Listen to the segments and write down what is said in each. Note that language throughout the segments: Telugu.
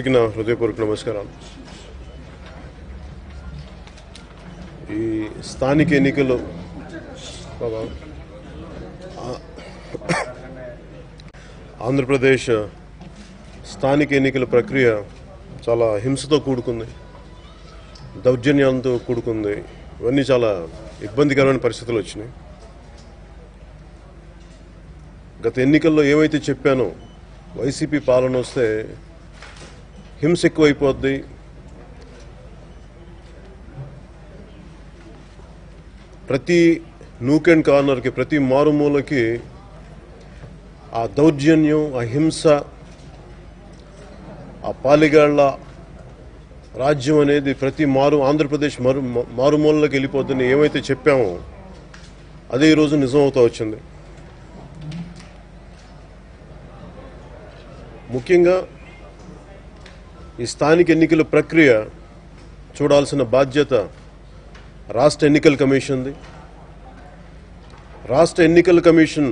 అందరికీ నా హృదయపూర్వక నమస్కారాలు. ఈ స్థానిక ఎన్నికలు ఆంధ్రప్రదేశ్ స్థానిక ఎన్నికల ప్రక్రియ చాలా హింసతో కూడుకుంది, దౌర్జన్యాలతో కూడుకుంది. ఇవన్నీ చాలా ఇబ్బందికరమైన పరిస్థితులు వచ్చినాయి. గత ఎన్నికల్లో ఏమైతే చెప్పానో, వైసీపీ పాలన వస్తే హింస ఎక్కువైపోద్ది, ప్రతి నూక్ అండ్ కార్నర్కి, ప్రతి మారుమూలకి ఆ దౌర్జన్యం, ఆ హింస, ఆ పాలిగాళ్ల రాజ్యం అనేది ప్రతి ఆంధ్రప్రదేశ్ మారుమూలలోకి వెళ్ళిపోద్దని ఏమైతే చెప్పామో అదే ఈరోజు నిజమవుతూ వచ్చింది. ముఖ్యంగా ఈ స్థానిక ఎన్నికల ప్రక్రియ చూడాల్సిన బాధ్యత రాష్ట్ర ఎన్నికల కమిషన్ది. రాష్ట్ర ఎన్నికల కమిషన్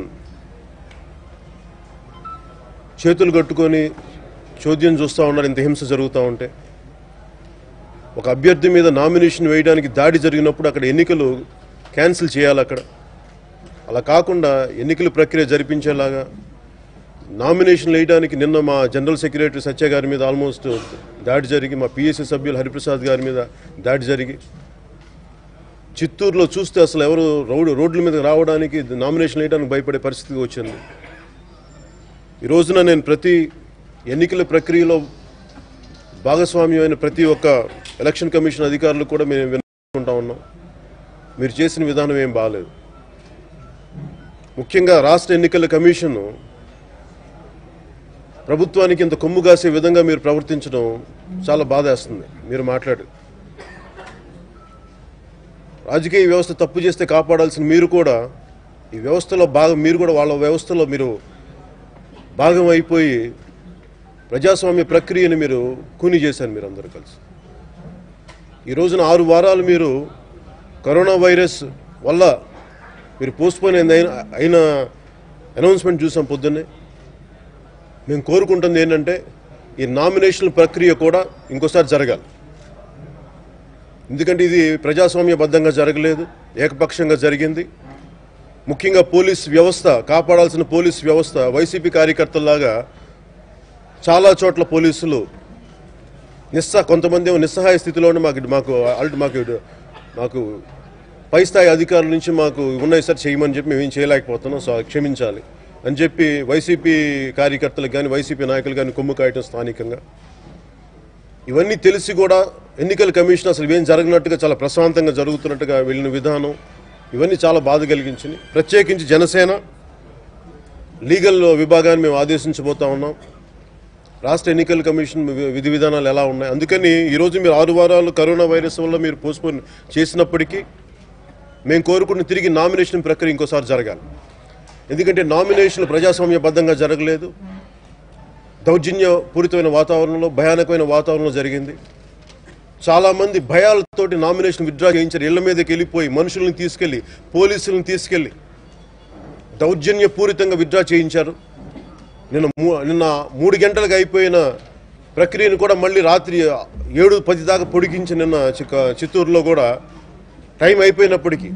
చేతులు కట్టుకొని చోద్యం చూస్తూ ఉన్నారు. ఇంత హింస జరుగుతూ ఉంటే, ఒక అభ్యర్థి మీద నామినేషన్ వేయడానికి దాడి జరిగినప్పుడు అక్కడ ఎన్నికలు క్యాన్సిల్ చేయాలి. అక్కడ అలా కాకుండా ఎన్నికల ప్రక్రియ జరిపించేలాగా నామినేషన్ వేయడానికి నిన్న మా జనరల్ సెక్రటరీ సత్య గారి మీద ఆల్మోస్ట్ దాడి జరిగి, మా పిఎస్సి సభ్యులు హరిప్రసాద్ గారి మీద దాడి జరిగి, చిత్తూరులో చూస్తే అసలు ఎవరు రోడ్ల మీద రావడానికి, నామినేషన్ వేయడానికి భయపడే పరిస్థితికి వచ్చింది. ఈ రోజున నేను ప్రతి ఎన్నికల ప్రక్రియలో భాగస్వామ్యమైన ప్రతి ఒక్క ఎలక్షన్ కమిషన్ అధికారులు కూడా మేము వినుకుంటా ఉన్నాం. మీరు చేసిన విధానం ఏం బాగాలేదు. ముఖ్యంగా రాష్ట్ర ఎన్నికల కమిషన్ ప్రభుత్వానికి ఇంత కొమ్ము కాసే విధంగా మీరు ప్రవర్తించడం చాలా బాధేస్తుంది. మీరు మాట్లాడు రాజకీయ వ్యవస్థ తప్పు చేస్తే కాపాడాల్సిన మీరు కూడా ఈ వ్యవస్థలో మీరు కూడా వాళ్ళ వ్యవస్థలో మీరు భాగం అయిపోయి ప్రజాస్వామ్య ప్రక్రియని మీరు కూని చేశారు. మీరు అందరూ కలిసి ఈ రోజున 6 వారాలు మీరు కరోనా వైరస్ వల్ల మీరు పోస్ట్పోన్ అయిన అనౌన్స్మెంట్ చూసాం పొద్దున్నే. మేము కోరుకుంటుంది ఏంటంటే ఈ నామినేషన్ ప్రక్రియ కూడా ఇంకోసారి జరగాలి. ఎందుకంటే ఇది ప్రజాస్వామ్యబద్ధంగా జరగలేదు, ఏకపక్షంగా జరిగింది. ముఖ్యంగా పోలీస్ వ్యవస్థ, కాపాడాల్సిన పోలీస్ వ్యవస్థ వైసీపీ కార్యకర్తల్లాగా చాలా చోట్ల పోలీసులు కొంతమంది నిస్సహాయ స్థితిలోనే మాకు పై స్థాయి అధికారుల నుంచి మాకు ఉన్నాయి సార్ చేయమని చెప్పి మేమేం చేయలేకపోతున్నాం, క్షమించాలి అని చెప్పి వైసీపీ కార్యకర్తలకు కానీ వైసీపీ నాయకులు కానీ కొమ్ము కాయటం స్థానికంగా. ఇవన్నీ తెలిసి కూడా ఎన్నికల కమిషన్ అసలు ఏం జరగనట్టుగా చాలా ప్రశాంతంగా జరుగుతున్నట్టుగా వెళ్ళిన విధానం ఇవన్నీ చాలా బాధ కలిగించింది. ప్రత్యేకించి జనసేన లీగల్ విభాగాన్ని మేము ఆదేశించబోతా ఉన్నాం. రాష్ట్ర ఎన్నికల కమిషన్ విధి విధానాలు ఎలా ఉన్నాయి, అందుకని ఈరోజు మీరు 6 వారాలు కరోనా వైరస్ వల్ల మీరు పోస్ట్పోన్ చేసినప్పటికీ మేము కోరుకున్న తిరిగి నామినేషన్ ప్రక్రియ ఇంకోసారి జరగాలి. ఎందుకంటే నామినేషన్లు ప్రజాస్వామ్యబద్ధంగా జరగలేదు, దౌర్జన్యపూరితమైన వాతావరణంలో, భయానకమైన వాతావరణంలో జరిగింది. చాలామంది భయాలతోటి నామినేషన్ విత్డ్రా చేయించారు. ఇళ్ల మీదకి వెళ్ళిపోయి మనుషులను తీసుకెళ్లి, పోలీసులను తీసుకెళ్లి దౌర్జన్యపూరితంగా విత్డ్రా చేయించారు. నిన్న 3 గంటలకు అయిపోయిన ప్రక్రియను కూడా మళ్ళీ రాత్రి 7-10 దాకా పొడిగించి నిన్న చిత్తూరులో కూడా టైం అయిపోయినప్పటికీ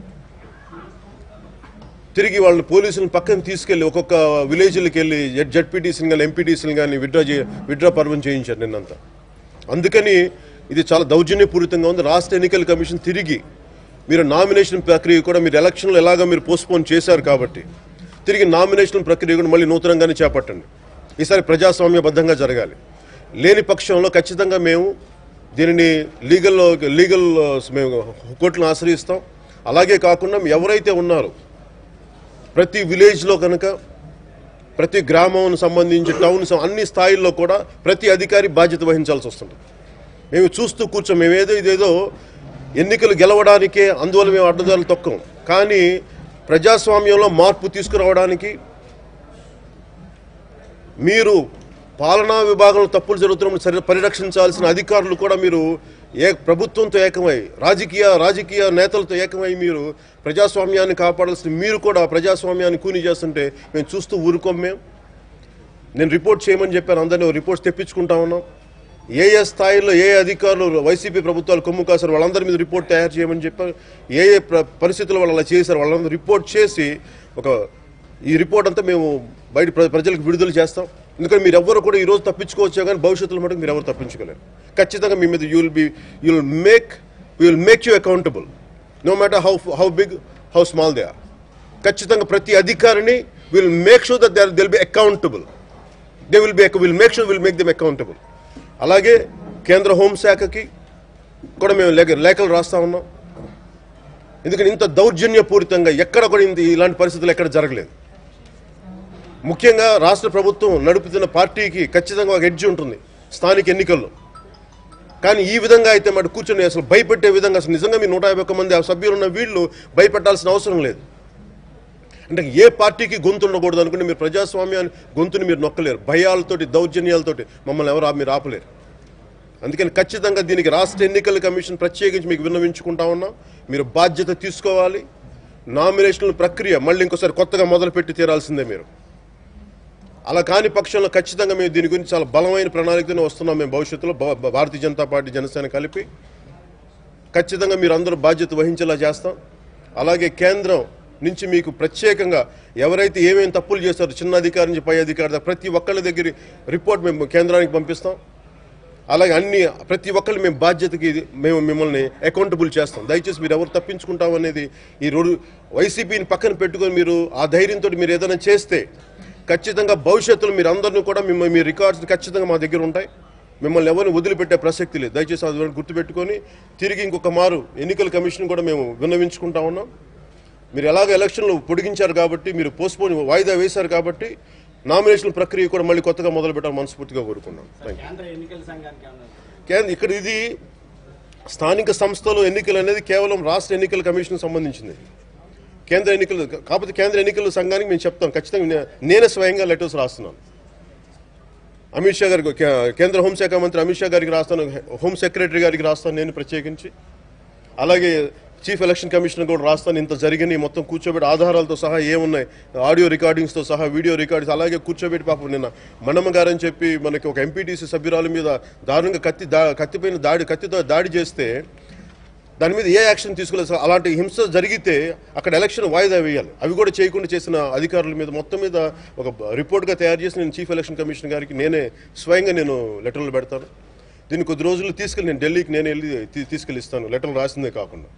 తిరిగి వాళ్ళని పోలీసులను పక్కన తీసుకెళ్లి ఒక్కొక్క విలేజ్లకు వెళ్ళి జడ్పీటీసీని కానీ ఎంపీటీసీని కానీ విత్డ్రా పర్వం చేయించారు నిన్నంతా. అందుకని ఇది చాలా దౌర్జన్యపూరితంగా ఉంది. రాష్ట్ర ఎన్నికల కమిషన్ తిరిగి మీరు నామినేషన్ ప్రక్రియ కూడా మీరు ఎలక్షన్లో ఎలాగా మీరు పోస్ట్పోన్ చేశారు కాబట్టి తిరిగి నామినేషన్ ప్రక్రియ కూడా మళ్ళీ నూతనంగానే చేపట్టండి. ఈసారి ప్రజాస్వామ్యబద్ధంగా జరగాలి. లేని పక్షంలో ఖచ్చితంగా మేము దీనిని లీగల్ మేము కోర్టులను ఆశ్రయిస్తాం. అలాగే కాకుండా ఎవరైతే ఉన్నారో ప్రతి విలేజ్లో కనుక, ప్రతి గ్రామం సంబంధించి టౌన్స్ అన్ని స్థాయిల్లో కూడా ప్రతి అధికారి బాధ్యత వహించాల్సి వస్తుంది. మేము చూస్తూ కూర్చోం. ఇదేదో ఎన్నికలు గెలవడానికే అందువల్ల మేము అడ్డదారులు తొక్కం. కానీ ప్రజాస్వామ్యంలో మార్పు తీసుకురావడానికి మీరు పాలనా విభాగంలో తప్పులు జరుగుతున్నప్పుడు పరిరక్షించాల్సిన అధికారులు కూడా మీరు ప్రభుత్వంతో ఏకమై రాజకీయ నేతలతో ఏకమై మీరు ప్రజాస్వామ్యాన్ని కాపాడాల్సిన మీరు కూడా ప్రజాస్వామ్యాన్ని కూని చేస్తుంటే మేము చూస్తూ ఊరుకోం. నేను రిపోర్ట్ చేయమని చెప్పాను, అందరినీ రిపోర్ట్స్ తెప్పించుకుంటా ఉన్నాం. ఏ స్థాయిలో ఏ అధికారులు వైసీపీ ప్రభుత్వాలు కొమ్ము కాశారు వాళ్ళందరి మీద రిపోర్ట్ తయారు చేయమని చెప్పారు. ఏ పరిస్థితుల్లో వాళ్ళు అలా చేశారు వాళ్ళందరూ రిపోర్ట్ చేసి ఈ రిపోర్ట్ అంతా మేము బయట ప్రజలకు విడుదల చేస్తాం. ఎందుకంటే మీరు ఎవరు కూడా ఈరోజు తప్పించుకోవచ్చా కానీ భవిష్యత్తులో మటుకు మీరు ఎవరు తప్పించుకోలేరు. ఖచ్చితంగా మీ మీద will make you accountable no matter how big how small they are. ఖచ్చితంగా ప్రతి అధికారిని will make sure that they'll be accountable. Will make them accountable. అలాగే కేంద్ర హోంశాఖకి కూడా మేము లేఖలు రాస్తా ఉన్నాం. ఎందుకంటే ఇంత దౌర్జన్యపూరితంగా ఎక్కడ కూడా ఇలాంటి పరిస్థితులు ఎక్కడ జరగలేదు. ముఖ్యంగా రాష్ట్ర ప్రభుత్వం నడుపుతున్న పార్టీకి ఖచ్చితంగా ఒక ఎడ్జ్ ఉంటుంది స్థానిక ఎన్నికల్లో. కానీ ఈ విధంగా అయితే మాట కూర్చొని అసలు భయపెట్టే విధంగా అసలు నిజంగా మీ 151 మంది సభ్యులు ఉన్న వీళ్ళు భయపెట్టాల్సిన అవసరం లేదు. అంటే ఏ పార్టీకి గొంతు ఉండకూడదు అనుకుంటే మీరు ప్రజాస్వామ్యాన్ని గొంతుని మీరు నొక్కలేరు. భయాలతోటి దౌర్జన్యాలతోటి మమ్మల్ని మీరు ఆపలేరు. అందుకని ఖచ్చితంగా దీనికి రాష్ట్ర ఎన్నికల కమిషన్ ప్రత్యేకించి మీకు విన్నవించుకుంటా ఉన్నాం. మీరు బాధ్యత తీసుకోవాలి. నామినేషన్ల ప్రక్రియ మళ్ళీ ఇంకోసారి కొత్తగా మొదలుపెట్టి తీరాల్సిందే మీరు. అలా కాని పక్షంలో ఖచ్చితంగా మేము దీని గురించి చాలా బలమైన ప్రణాళికతోనే వస్తున్నాం. మేము భవిష్యత్తులో భారతీయ జనతా పార్టీ జనసేన కలిపి ఖచ్చితంగా మీరు అందరూ బాధ్యత వహించేలా చేస్తాం. అలాగే కేంద్రం నుంచి మీకు ప్రత్యేకంగా ఎవరైతే ఏమేమి తప్పులు చేస్తారో చిన్న అధికారి నుంచి పై అధికారి దాకా ప్రతి ఒక్కళ్ళ దగ్గర రిపోర్ట్ మేము కేంద్రానికి పంపిస్తాం. అలాగే ప్రతి ఒక్కళ్ళు మేము బాధ్యతకి మేము మిమ్మల్ని అకౌంటబుల్ చేస్తాం. దయచేసి మీరు ఎవరు తప్పించుకుంటాం అనేది ఈ రోజు వైసీపీని పక్కన పెట్టుకొని మీరు ఆ ధైర్యంతో మీరు ఏదైనా చేస్తే ఖచ్చితంగా భవిష్యత్తులో మీరు అందరినీ కూడా మీ రికార్డ్స్ ఖచ్చితంగా మా దగ్గర ఉంటాయి. మిమ్మల్ని ఎవరిని వదిలిపెట్టే ప్రసక్తి లేదు. దయచేసి అది గుర్తుపెట్టుకొని తిరిగి ఇంకొక మారు ఎన్నికల కమిషన్ కూడా మేము విన్నవించుకుంటా ఉన్నాం. మీరు ఎలాగ ఎలక్షన్లు పొడిగించారు కాబట్టి మీరు పోస్ట్పోన్ వాయిదా వేశారు కాబట్టి నామినేషన్ ప్రక్రియ కూడా మళ్ళీ కొత్తగా మొదలు పెట్టాలని మనస్ఫూర్తిగా కోరుకున్నాం. ఇక్కడ ఇది స్థానిక సంస్థలు ఎన్నికలు అనేది కేవలం రాష్ట్ర ఎన్నికల కమిషన్ సంబంధించింది. కేంద్ర ఎన్నికల సంఘానికి మేము చెప్తాం. ఖచ్చితంగా నేనే స్వయంగా లెటర్స్ రాస్తున్నాను. అమిత్ షా గారికి, కేంద్ర హోంశాఖ మంత్రి అమిత్ షా గారికి రాస్తాను, హోమ్ సెక్రటరీ గారికి రాస్తాను నేను ప్రత్యేకించి. అలాగే చీఫ్ ఎలక్షన్ కమిషనర్ కూడా రాస్తాను. ఇంత జరిగిన మొత్తం కూర్చోబెట్టి ఆధారాలతో సహా ఏమున్నాయి, ఆడియో రికార్డింగ్స్తో సహా వీడియో రికార్డింగ్స్ అలాగే కూర్చోబెట్టి పాపం నిన్న మన్నమ్మ గారని చెప్పి మనకి ఒక ఎంపీటీసీ సభ్యురాల మీద దారుణంగా కత్తితో దాడి చేస్తే దాని మీద ఏ యాక్షన్ తీసుకోలేదు. అలాంటి హింస జరిగితే అక్కడ ఎలక్షన్ వాయిదా వేయాలి. అవి కూడా చేయకుండా చేసిన అధికారుల మీద మొత్తం మీద ఒక రిపోర్ట్గా తయారు చేసి నేను చీఫ్ ఎలక్షన్ కమిషనర్ గారికి స్వయంగా లెటర్లు పెడతాను. దీన్ని కొద్ది రోజులు తీసుకెళ్ళి నేను ఢిల్లీకి వెళ్ళి తీసుకెళ్ళి ఇస్తాను, లెటర్లు రాసిందే కాకుండా.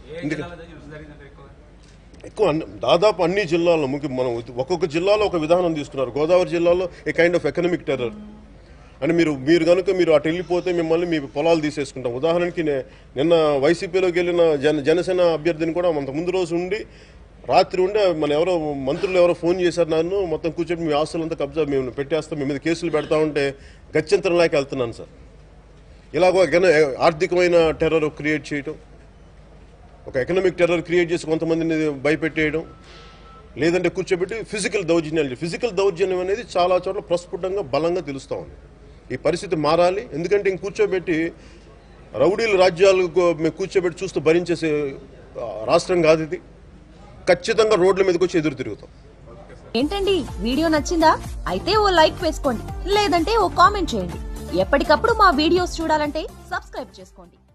ఎక్కువ దాదాపు అన్ని జిల్లాల్లో మనం ఒక్కొక్క జిల్లాలో ఒక విధానం తీసుకున్నారు. గోదావరి జిల్లాలో a kind of economic terror అని మీరు కనుక అటు వెళ్ళిపోతే మిమ్మల్ని మీ పొలాలు తీసేసుకుంటాం. ఉదాహరణకి నిన్న వైసీపీలోకి వెళ్ళిన జనసేన అభ్యర్థిని కూడా అంత ముందు రోజు ఉండి రాత్రి ఉండే ఎవరో మంత్రులు ఎవరో ఫోన్ చేశారు నన్ను, మొత్తం కూర్చొని మీ ఆస్తులంతా కబ్జా మేము పెట్టేస్తాం, మీ మీద కేసులు పెడతా ఉంటే గత్యంతరంలాగా వెళ్తున్నాను సార్. ఇలాగో ఆర్థికమైన టెర్రర్ క్రియేట్ చేయటం, ఒక ఎకనామిక్ టెర్రర్ క్రియేట్ చేసి కొంతమందిని భయపెట్టేయడం, లేదంటే కూర్చోబెట్టి ఫిజికల్ దౌర్జన్యం అనేది చాలా చోట్ల ప్రస్ఫుటంగా బలంగా తెలుస్తూ ఉంది. ఈ పరిస్థితి మారాలి. ఎందుకంటే కూర్చోబెట్టి రౌడీల రాజ్యాలకు మేము కూర్చోబెట్టి చూస్తూ భరించేసే రాష్ట్రం కాదు ఇది. ఖచ్చితంగా రోడ్ల మీదకి వచ్చి ఎదురు తిరుగుతాం. ఏంటండి వీడియో నచ్చిందా? అయితే ఓ లైక్ వేసుకోండి, లేదంటే ఓ కామెంట్ చేయండి. ఎప్పటికప్పుడు మా వీడియోస్ చూడాలంటే సబ్స్క్రైబ్ చేసుకోండి.